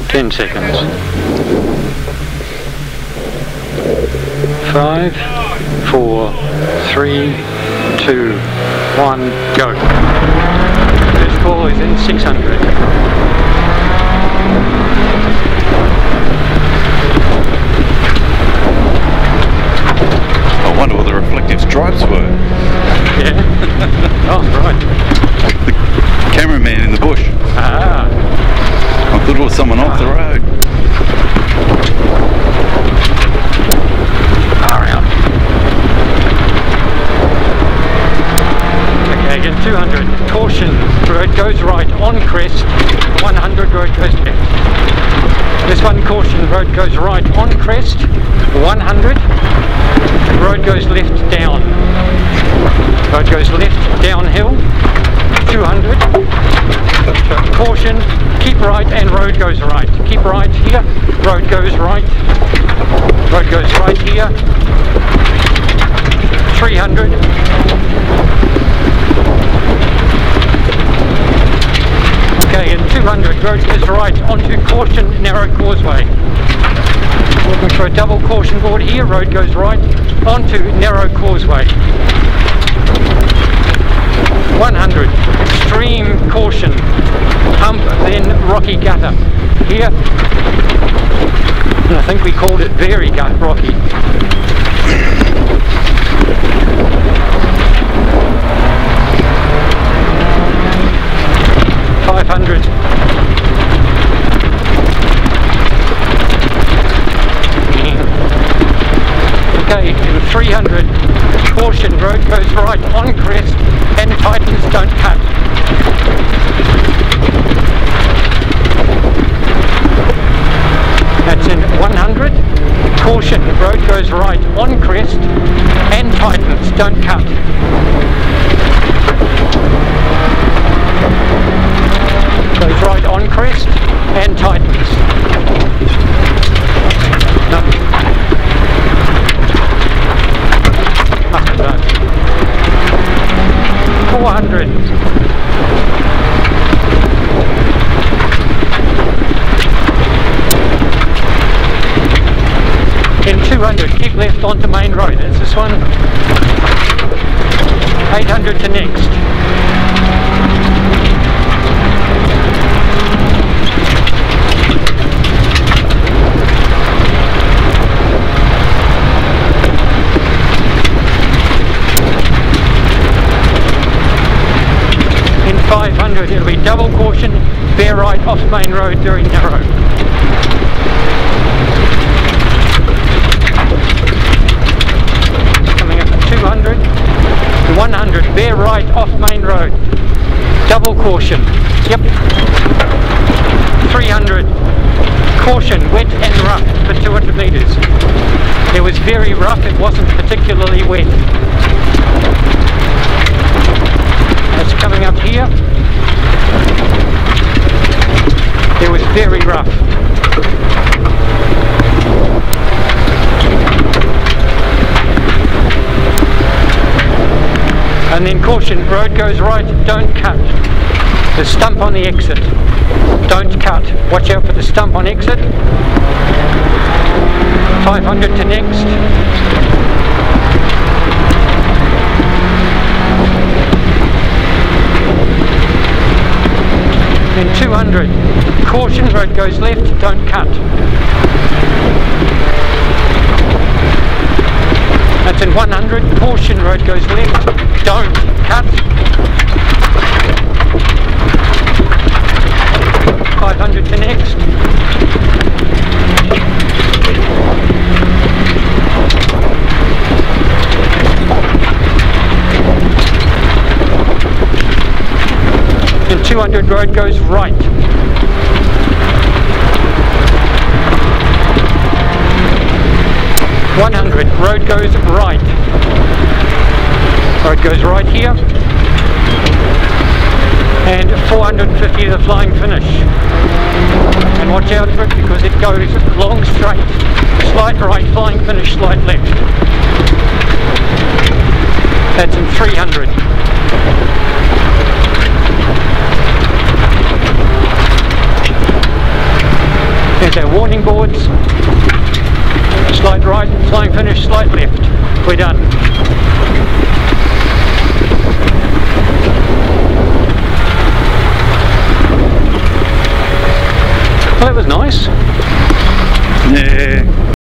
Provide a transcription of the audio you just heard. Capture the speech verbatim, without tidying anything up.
ten seconds. Five, four, three, two, one, go. First ball is in six hundred. I wonder what the reflective stripes were. Yeah. Oh, right. The cameraman in the bush. Ah. I thought it was someone off the road. Far out. Okay, again, two hundred. Caution, road goes right on crest. one hundred, road goes left. This one, caution, road goes right on crest. one hundred. Road goes left down. Road goes left downhill. two hundred. So caution, keep right, and road goes right. Keep right here. Road goes right. Road goes right here. three hundred. Okay, and two hundred. Road goes right onto caution, narrow causeway. Looking for a double caution board here. Road goes right onto narrow causeway. one hundred. Extreme caution. Hump, then rocky gutter. Here. And I think we called it very gut rocky. five hundred. Okay, in three hundred, caution, road goes right on crest and tightens, don't cut. That's in one hundred, caution, road goes right on crest and tightens, don't cut. Goes right on crest and tightens. No. four hundred. In two hundred, keep left onto main road. That's this one. eight hundred to next. five hundred, it'll be double caution, bear right off main road, very narrow. Coming up at two hundred, one hundred, bear right off main road, double caution, yep. three hundred, caution, wet and rough for two hundred metres. It was very rough, it wasn't particularly wet. It's coming up here. It was very rough. And then caution, road goes right, don't cut. The stump on the exit. Don't cut. Watch out for the stump on exit. five hundred to next. In two hundred, caution, road goes left, don't cut. That's in one hundred, caution, road goes left, don't cut. five hundred to next. In two hundred, road goes right. one hundred, road goes right. Road goes right here. And four hundred fifty, the flying finish. And watch out for it because it goes long straight. Slight right, flying finish, slight left. That's in three hundred. There's our warning boards. Slide right, flying finish, slide left. We're done. Well, that was nice. Yeah.